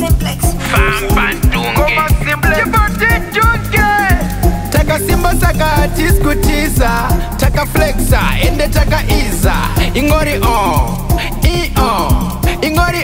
Cymplex. Ndunge Taka simba saka diskutiza, taka flexa, ende taka iza. Ingori ingori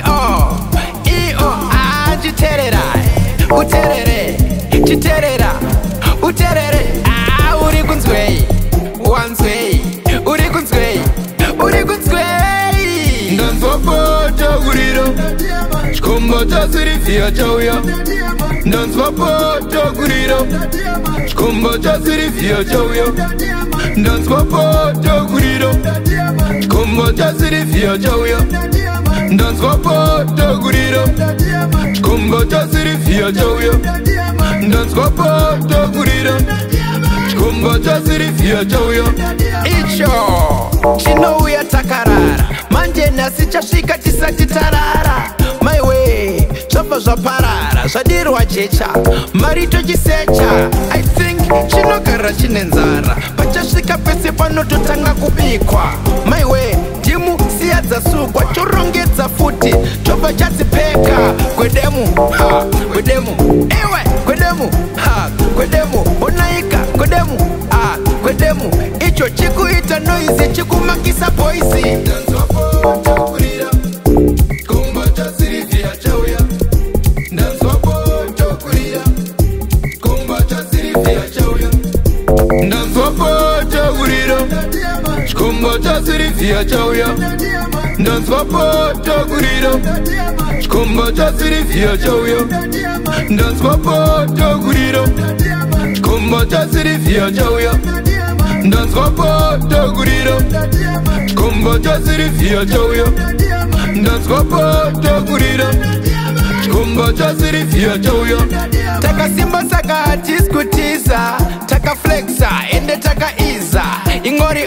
chiterera, uterere, chiterera, uterere. Uri kunzwei, wanzwei, uri kunzwei, uri kunzwei. Ndanzwapota kuriro, Chikomba ChaSirivhia chauya. Ndanzwapota kuriro, Chikomba ChaSirivhia chauya. Ndanzwapota kuriro, Chikomba ChaSirivhia chauya. Ndanzwapota kuriro, Chikomba ChaSirivhia chauya. Ndanzwapota kuriro, Chikomba ChaSirivhia chauya. Icho chinouya takarara, manje nhasi chasvika tisati tarara. My way, zvabva zvaparara, zvadirwa jecha, marito chisecha. I think chinogara chine nzara, pachasvika pese panototanga kubikwa. My way, timu siya dzasukwa, chorongedza futi, chobva chadzipeka. Kwedemu, kwedemu, ewe, kwedemu, kwedemu, onaika, kwedemu, kwedemu. Icho chikuita noise, chikumakisa poisi. Ndanzwapota kurira, Chikomba ChaSirivhia chauya. Ndanzwapota kurira, Chikomba ChaSirivhia chauya. Ndanzwapota kurira, Chikomba ChaSirivhia chauya. Ndanzwapota kurira, Chikomba ChaSirivhia chauya. Ndanzwapota kurira, Chikomba ChaSirivhia chauya. Ndanzwapota kurira, Chikomba ChaSirivhia chauya. Ndanzwapota kurira, Chikomba ChaSirivhia chauya. Taka simba saka diskutiza, taka flexa, ende taka iza. Ingori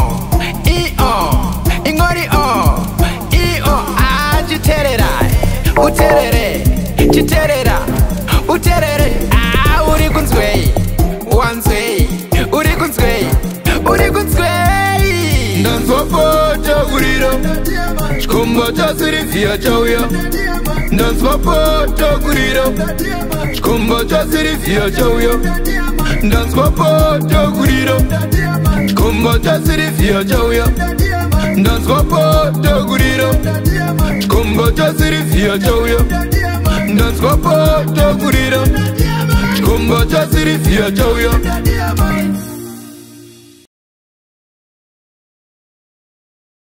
ingori chiterera, uterere, chiterera, uterere. Uri kunzwei, wanzwei, uri kunzwei, uri kunzwei. Ndanzwapota kurira, Chikomba ChaSirivhia chauya. Ndanzwapota kurira, Chikomba ChaSirivhia chauya. Ndanzwapota kurira, Chikomba ChaSirivhia chauya. Ndanzwapota kurira, Chikomba ChaSirivhia chauya. Ndanzwapota kurira, Chikomba ChaSirivhia chauya.